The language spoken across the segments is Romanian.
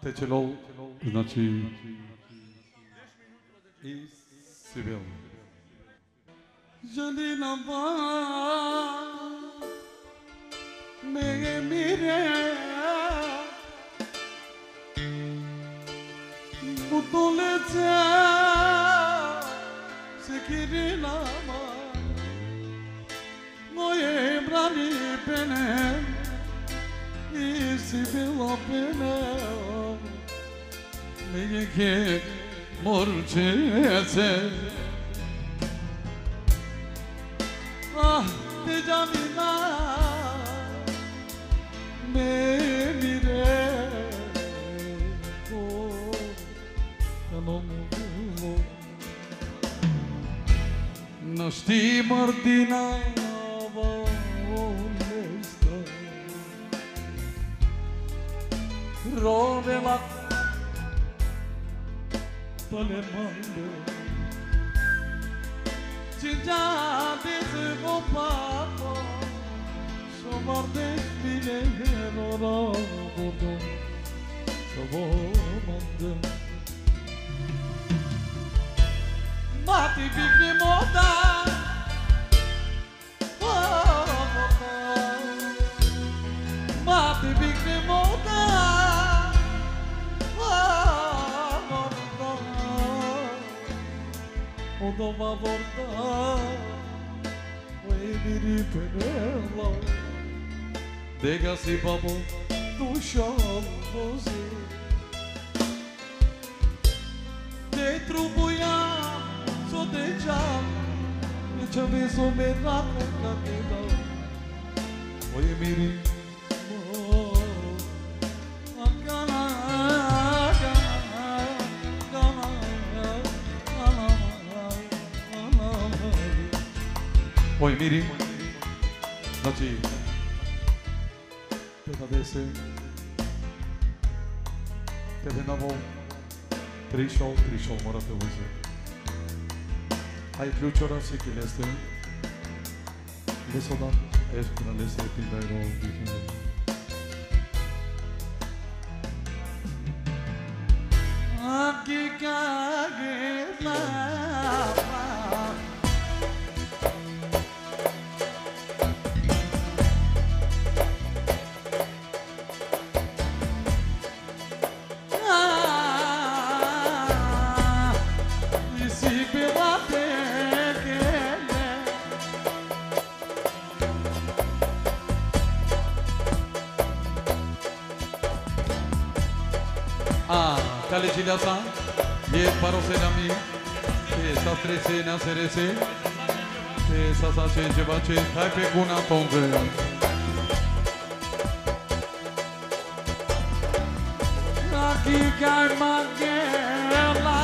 Течело, значи и Сибил. Жалина ба ме мире Mutluca sekirina ma moje brani pene isi bila pene me ke morçece ah te jamina me mire No știi, Martina, unde stai? Rovela Palemande Cinca dezvoltată Și-o mardești bine Norogodă Să vă mandă Mati bigni moda Mati bigni moda Moda va vorda Oi biri penela Dega si babo Dușa vozi Te trubuia So deja Nici aveți o merată ca te dau Oi miri Oi miri Znači Peta dese Tebe navo Prišao morate uzeti Hai ključora всеки лесте. Лесодан ешкина лесе пиндайро бихино. Аки кагела Legislação e para o senami essa trecena serese essa sache bache hai pe guna tongre aqui cai magela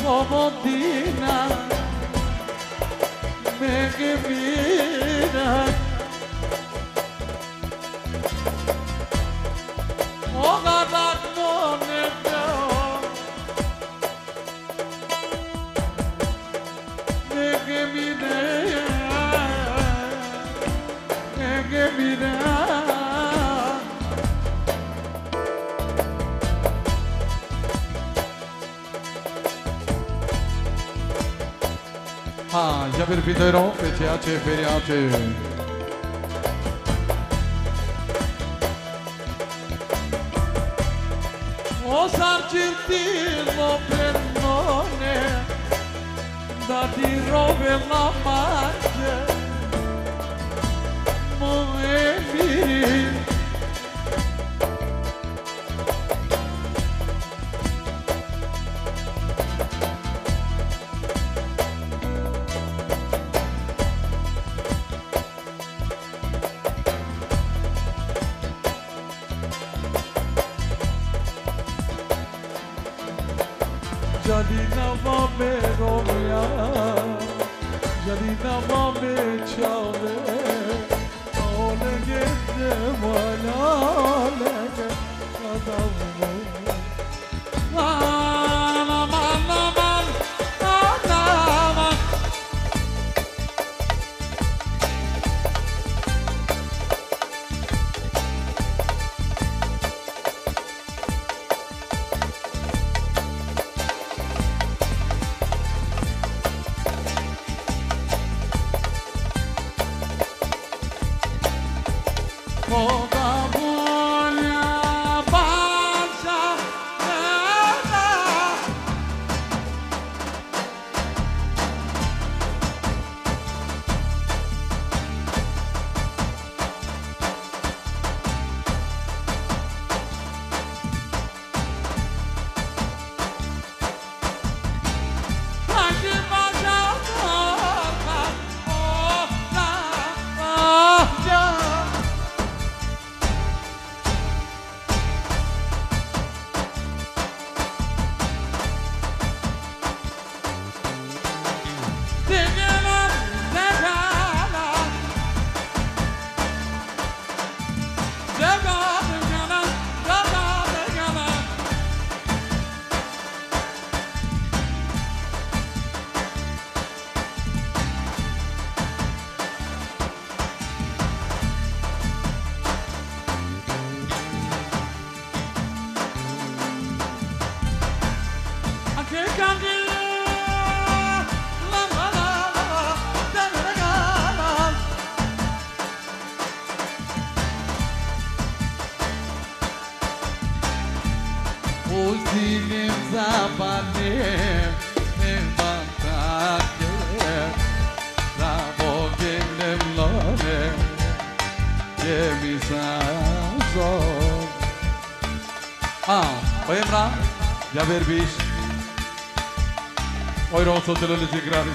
Pomotina me che mira o gadat moneta me che mira Ah, já verificaram, feriace. O sarcintino pennone da ti robe la pace moemi Jalina mame romia, Jalina mame chave, ole gete wala ole gete adamu. Aman. Uzinim zabanem bakake Rabo gelem lore Yemizazor Oyemra Ya verbiş Oyron sotelele zigraris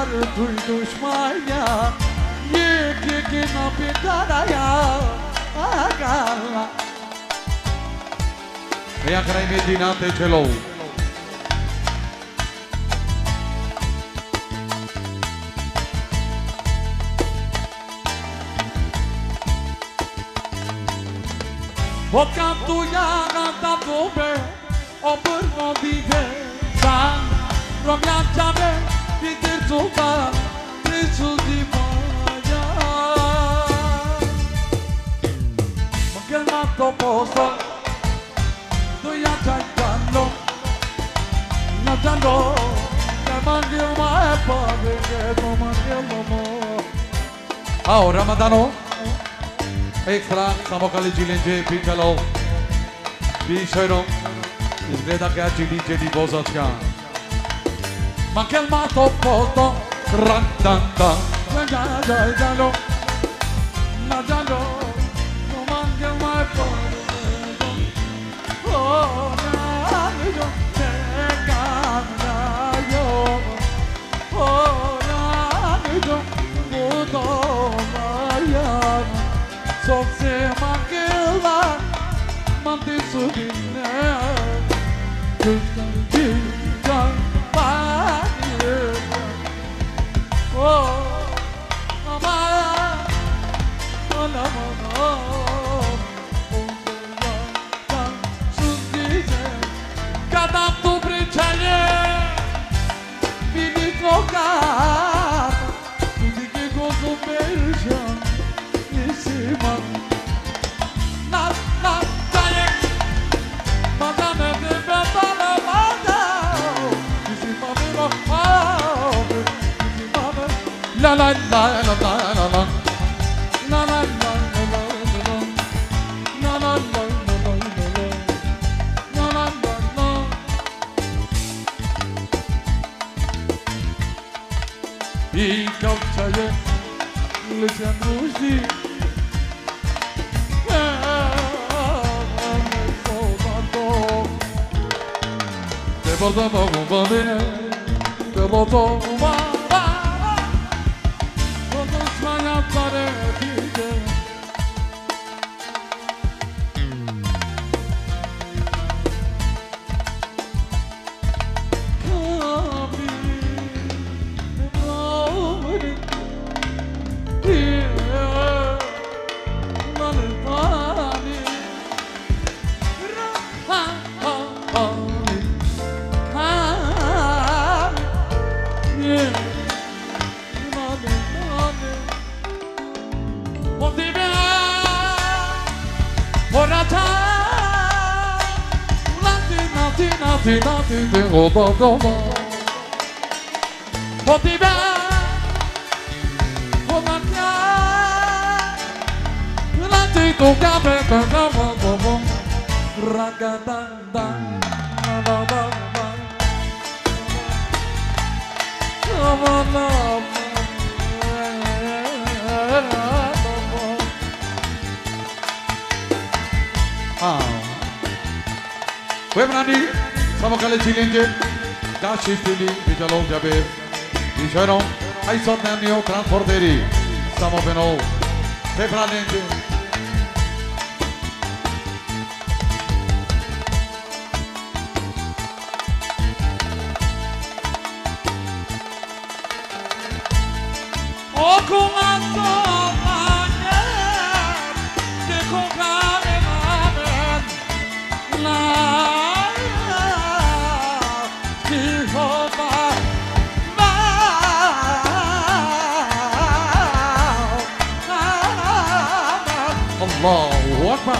tu düşmanya Yeki na pitaraya Agala Ea care-i medinate celou O canto ya cantando be O părno dive San Romianciame Peter Zulta Presul di Maia Ma che nato posto Tu ya c'hanno Natando Che mangi mai padre Che tu mangi l'uomo Oh Ramadano Extra, samo kalecilence piccolo Bishoiro Izgleda che oggi dice di Bozacca Ma che il mato poto Rantanta Giallo Ma giallo Non manca mai poto Oh Naglio Che cannaio Oh Naglio Muto Mariano Sofse makela Mante subine Kızdan günden Bani Oh Aman Alamana Ondan Suzize Kadam tu bricale Bini tocar Tuzi che gozo percian La la la la la la la la la la la la I kapçayı lütfen ruzi Te bozama bobine Te bozama Konuşmayatları bildi Quebrani, siamo calecilenge, gashi stili, vigialo jaber, vigiano, ai sottanio transporteri, siamo beno, quebralenge. O comando mane, che comprare amen, la Allahu Akbar.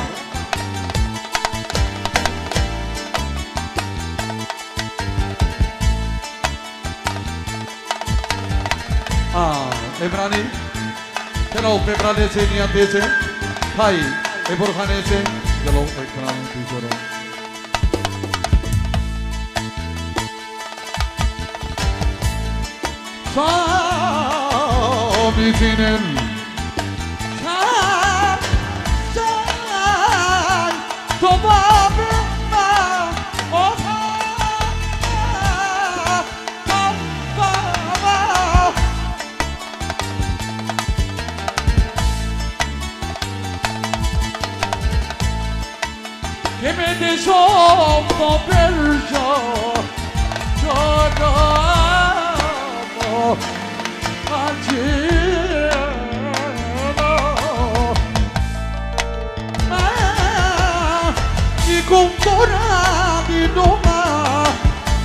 Ebrani, chalo Pebrane se niante se, hai Eborkhane se, chalo Ekran Tijoro. Sabitinin. de sotto perciò giorno al cielo ma i contorati domani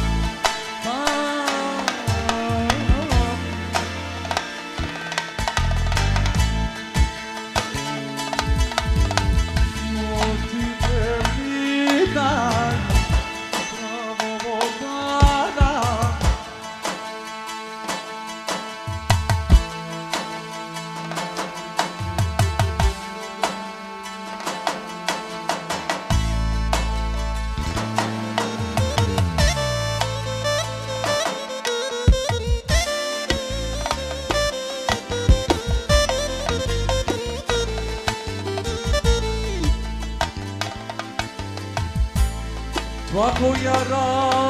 Quando yara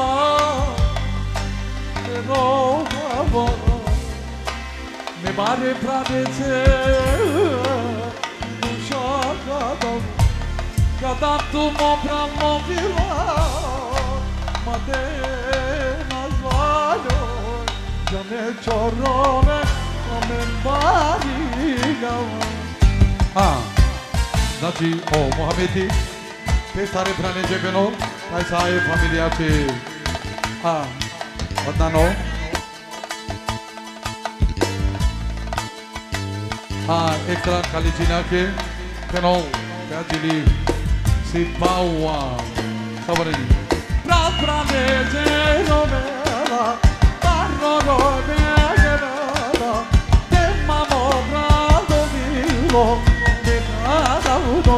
no avo me mare pradece shagado kada tu mo bramo vila mate nazvalo jane chorone amen bariga znači o Mohamedi te stare brane jebeno Hai să ai familia ce Odnano extra kalicina ke Keno Kajili Si paua Sabari Prat pradece romela Barro romela Te mamo brado vilo De cada uno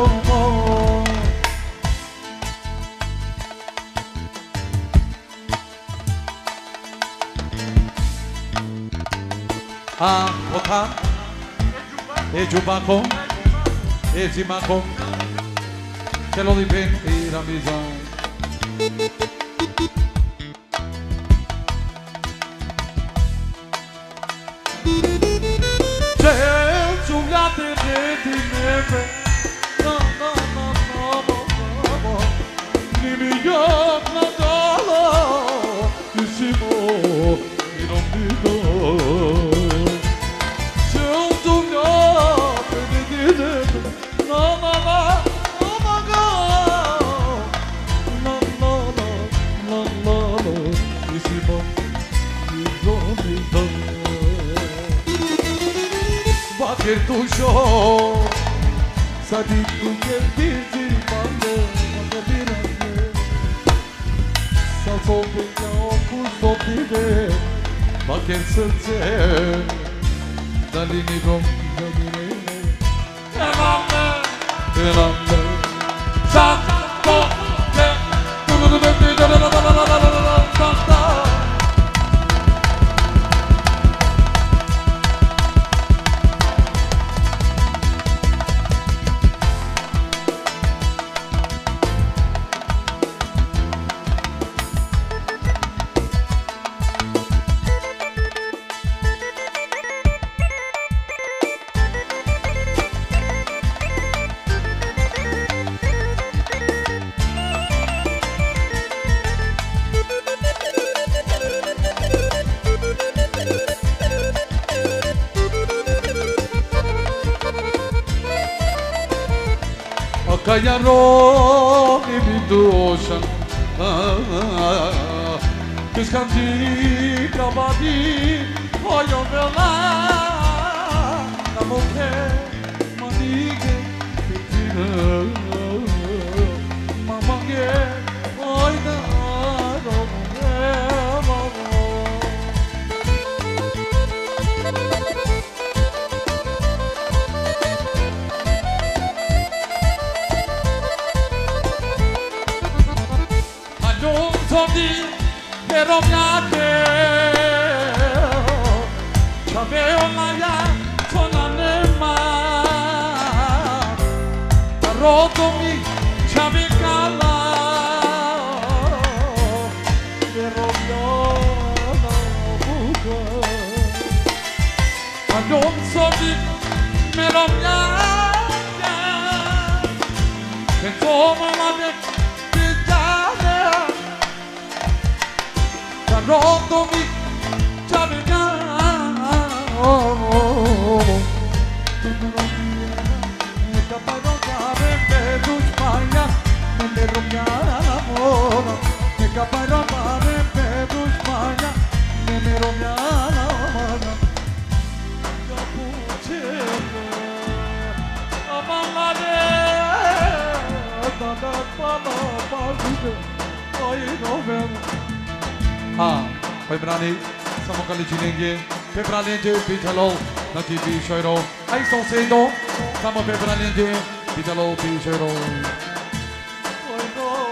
Ota, Jubako, Jimako, Kelolipen, Ramizan. Cel ciugate de dineve, no, nimic na dalo, isimo, inombido. Kertușo Sadiku kertizi bando Magabirane Salsobinga oku sopide Baker sırce Dalini gom Dalini Tenamle Tenamle Santo Santa Kayaro ibidoshan Kıskançı kabadi Oyo vela Namoke manige Kitine Mamange Oyna Roge Pero miate Chaveo maya Tonanema Tarotomi Chavekala Pero miana buka Adon sobi Mero miate Kentoma mame Rodomi Chavika Caparo Cave Pedus Maya Me Rompiara la mora Me Caparo Cave Pedus Maya Me Rompiara la mora Capuchino Amalade Dada Pala Pazide Ai Novembro Pai Brani Samokali Jinenge Pepralenje Pitalo Nati Bishoro Ai Sosendo Samo Pepralenje Pitalo Bishoro Oi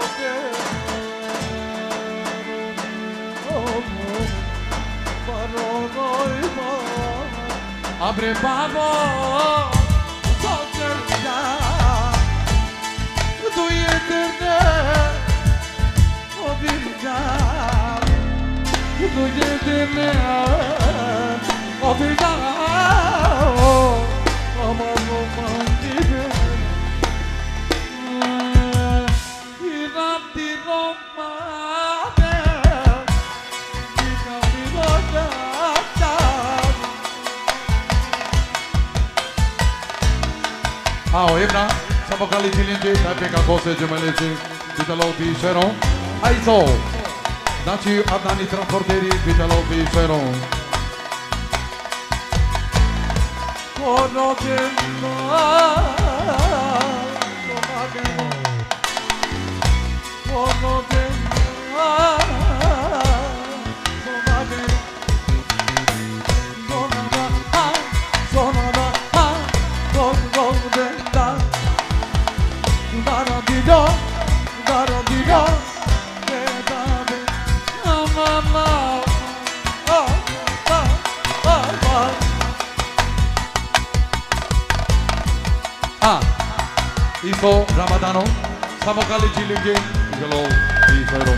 Novembro Abre babo Soldier ya Tu eterne Obilja Tu eterne Obilja Amamo mandibe Irati romane Dikami roja Ebra, Samokali Chilinje, Tapeka Kose Gemelece, Vitalo Bishero, Aizo, Nachi Adani Transporteri, Vitalo Bishero. Kono Gema, Kono Gema, Iso Ramadano, Samokali Chilinge, Vitalo Bishero.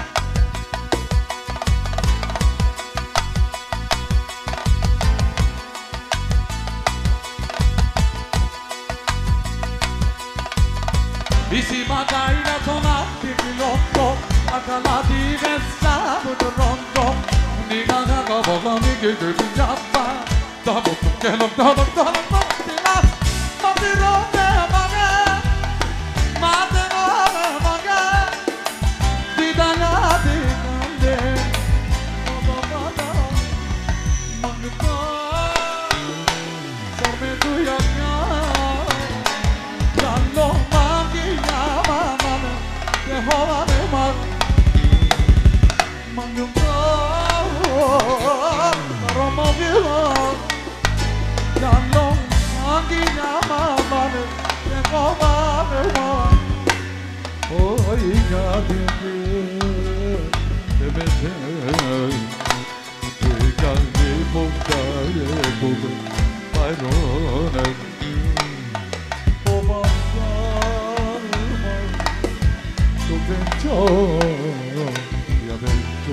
Bisi magaina tonati pilotto, akala divessa budrondo, nigaga goboga mige gujappa, dabo tukelo dabo tina, matiro me maga, matiro me maga, didana dikande, goboga magta, sorme tu yakya, jallo. Jehovah me mar, mangumpa, romogila, janlo, angina mamar, Jehovah me mar, oh igade, tebete, igade ponta, ponta, pairona, oh ya vento,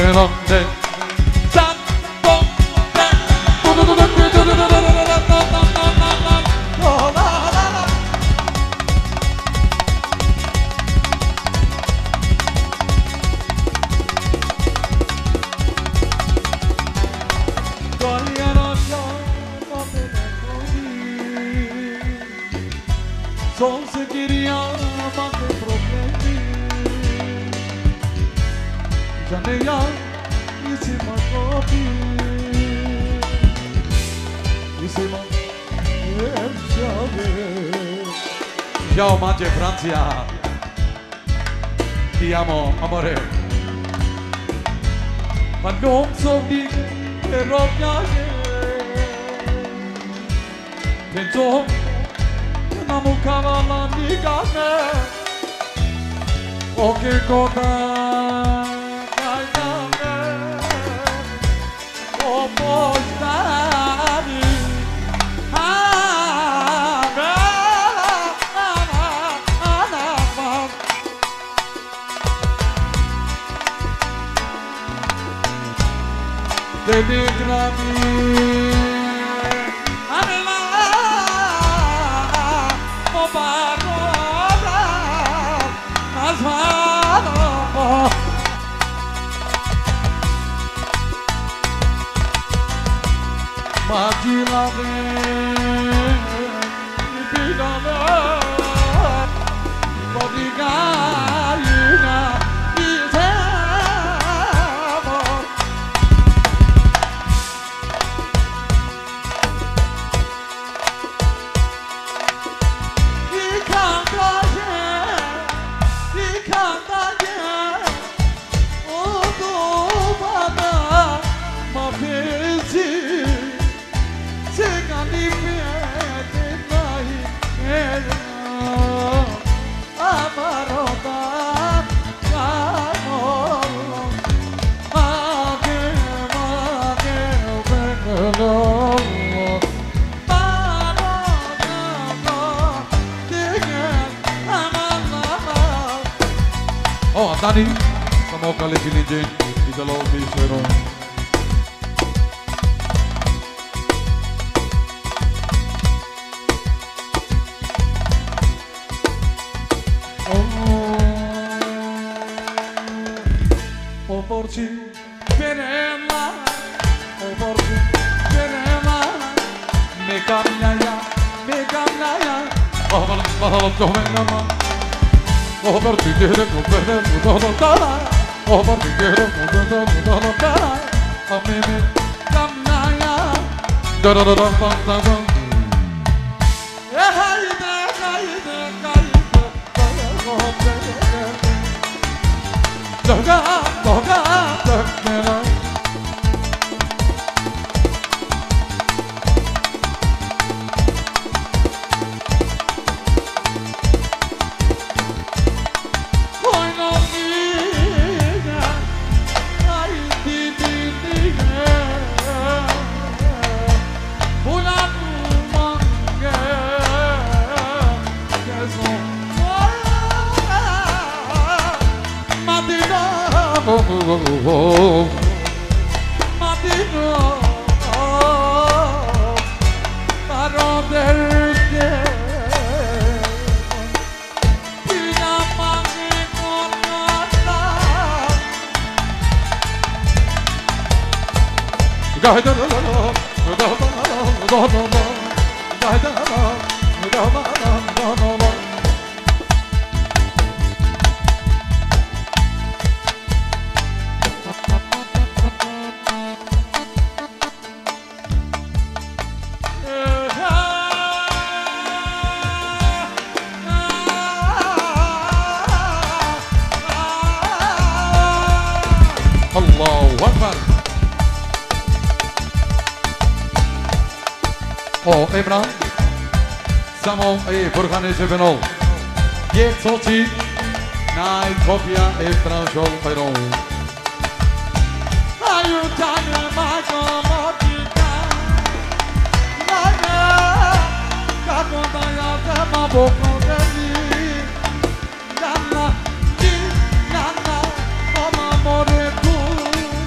grande. Son se quería más de problemi. Janeya isima kopi. Isima Erciave. Ciao Manche Francia. Ti amo, amore. Ma non so di che robbia. Penso namu kavala nigane o che cosa kainame o postari Telegrami Oh, Dani, samo kali jilinje, idalo bisero. Oh, porci, perela, oh porci, perela, me camnaya, oh balam tomenama. Oh, per ti dire non bene, non oh, per ti dire non a me camnaya, Allahu Akbar. Oh, Emrah, samo Burkhane Zebenol. Yek Sochi, Nai Kopia Estrangol Peron. Ayutane Magomotika, Naya, Kakondaya Temaboko Deli, Yana, Yana, Mama Moretu.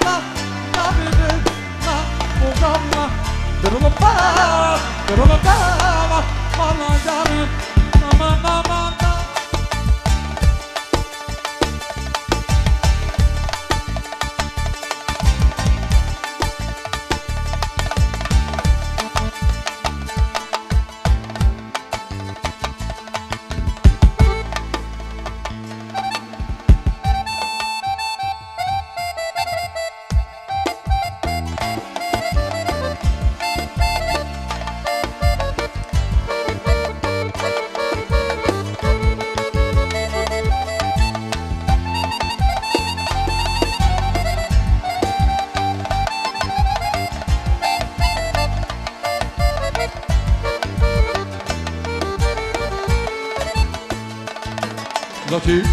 Znači,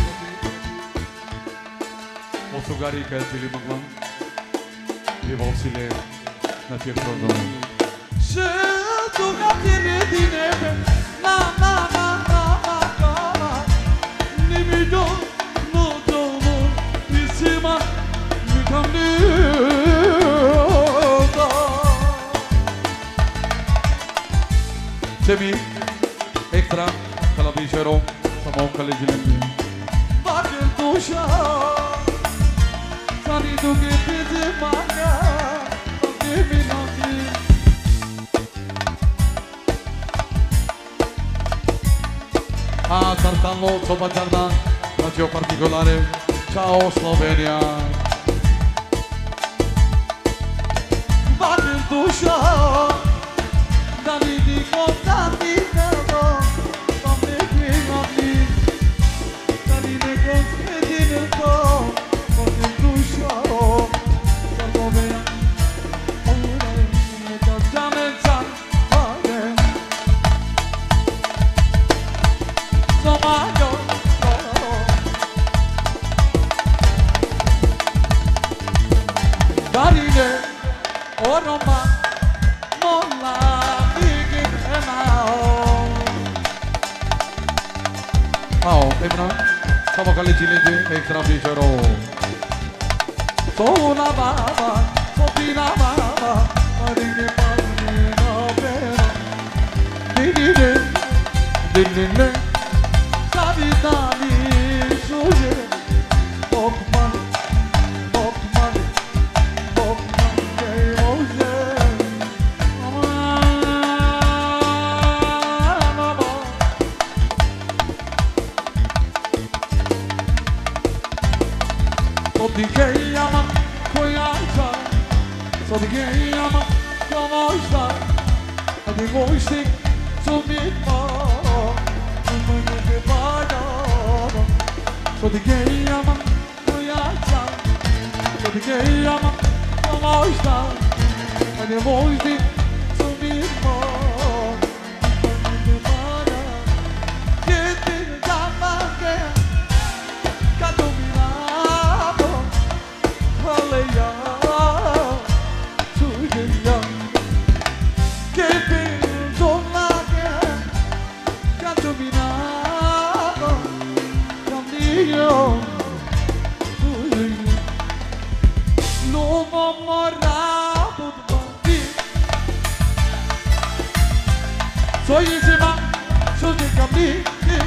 od Sugari къде били мъглан и Волсиле на тия продълни. Шето на тиреди небе, на не ми до, но домо и сима ми към нюда. Семи, екстра, калабишеро, само калежилен. Dusha, sani duge peze manga, age minati. Sartanlo, Sobacardan, Radio Particolare, ciao Slovenia. Vage dusha, dani di contati nero, tamne quinati. Samo kalecilece ekstra fișero. Sola baba, sopina baba, marine marina pera. Dinine, dinine, savitani suje. Bokman, bokman, bokman ke oje. Sodikei ama koyarsa, sodikei ama yavaşsa, hadi boşluk sunma, umarım bir bana. Sodikei ama koyarsa, sodikei ama yavaşsa, hadi boşluk sunma, umarım bir bana. Gittin zaman gel, kadomina. Soy encima, soy de camino,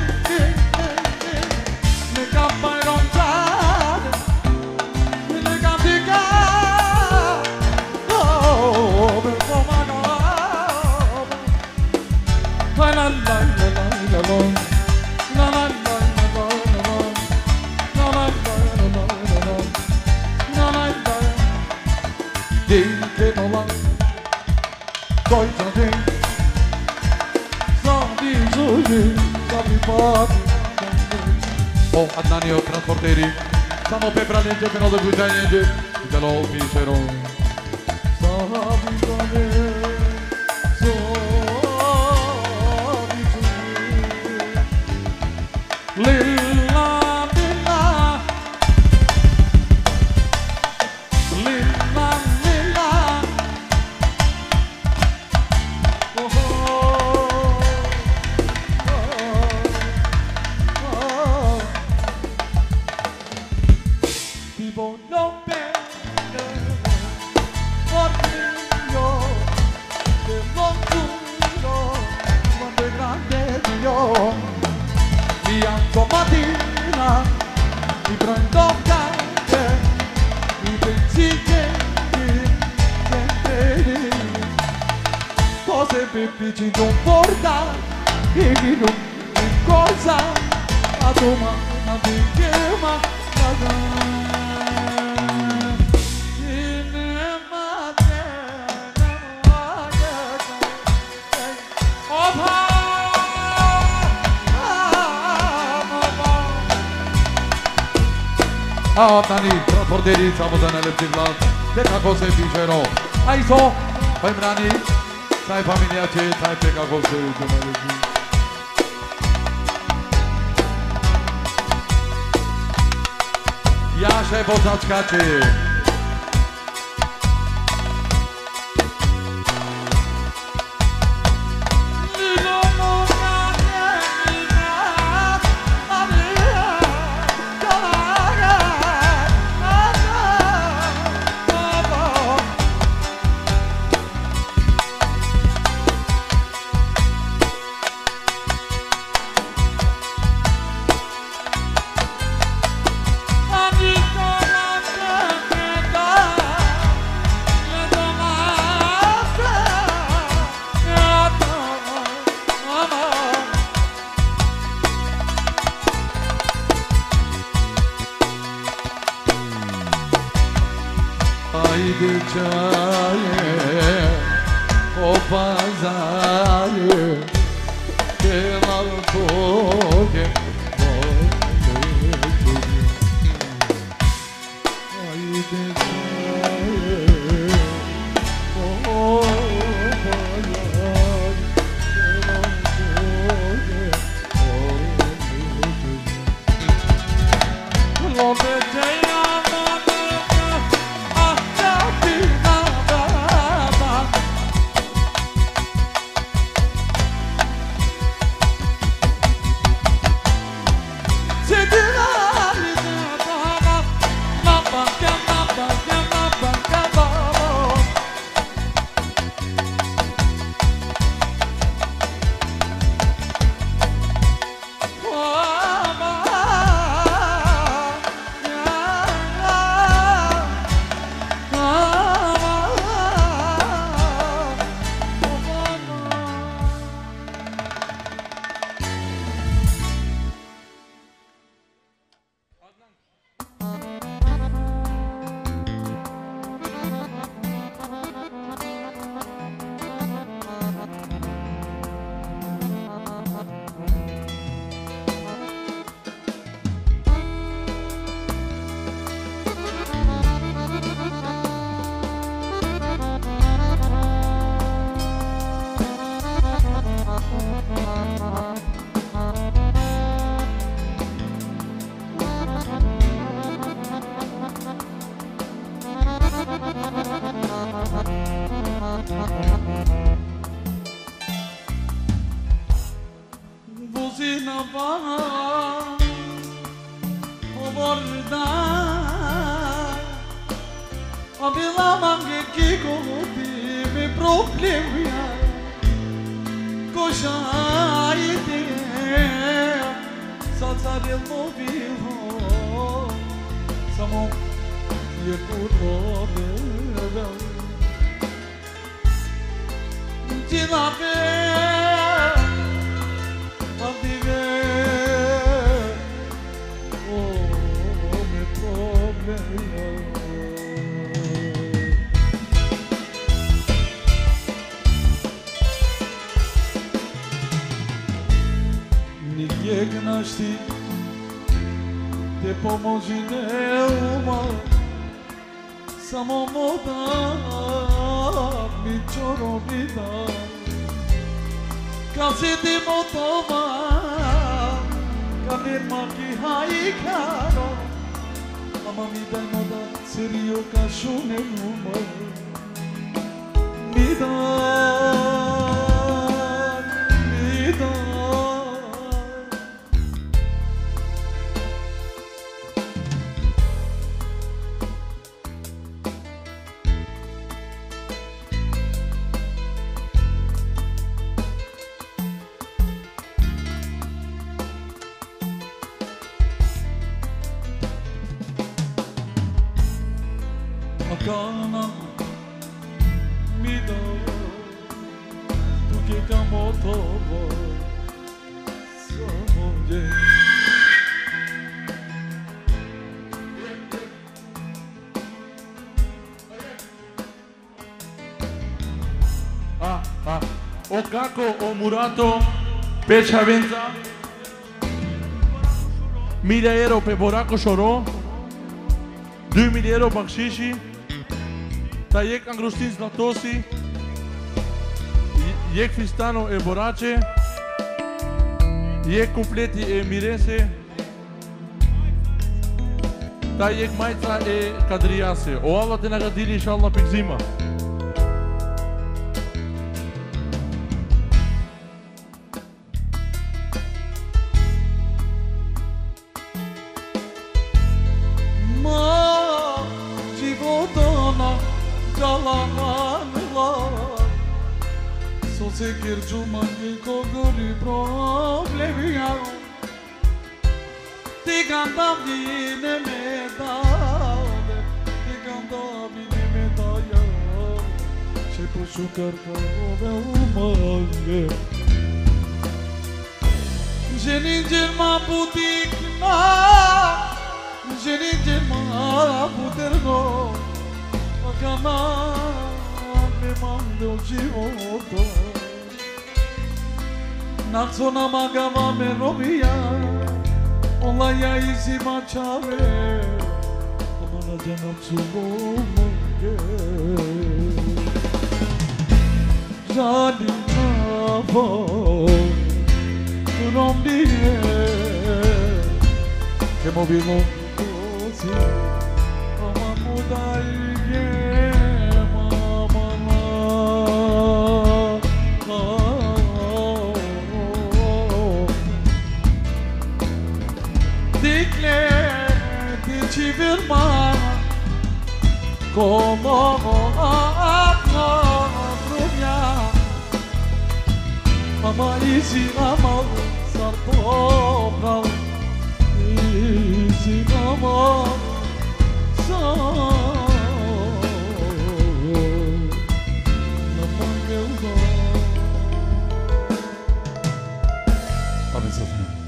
me camparon tarde, me campica, oh, me comano, la la la la la la la la la la la la. Din que no va, soy también. Oh, Adnanio transporteri, siamo per prendere per le guidanie, te lo ficerò. Lilla, lilla, lilla, lilla. People know better. mattina mi prendo caffè, mi pensi che cose per vicino non porta e chi non mi cosa a domani mi chiama Ah, Dani, transporteri, siamo nelle città, delle cose vicino. Hai so, fai brani, sai famiglia c'è, sai che cose Jasze pozaczkacie. Haydi çaye, o pazarı, gel al koge, haydi çaye, o pazarı, gel al koge, Buzina bana o borda abilamam che coti mi problema cosa ide salsa del movivo samo je puro beva ti la ve Gnaști te pomozi neuma samo moda mi čorobida kad si ti motova kad je maki haikaro ama mi daj moda serio kašune uma mi daj Jana Mido Tu che camoto Samoje O Kako, o Murato, Pecha Venza, €1000 pe Boraco Shoro, €2000 bakshishi, ta jek Angrustin Zlatosi, jek Fistano e Borace, jek Completi e Mirese, ta jek Majca e Kadriase. O Allah te nagadili inshallah pikzima. Se kërgjuman ko gëri problemi janë Ti kanë davine me dave Ti kanë davine me daja Që po shukar ka ove u mange Gjenin gjelma putik na Gjenin gjelma puterno Kana me mande o životo Natsona magama me robia Olaya izi maçave Amana canım subomange Jali navo Tunom diye Che movimo così Ama mudalge Firma como Brumia Mama izi ama sartopral izi ama sa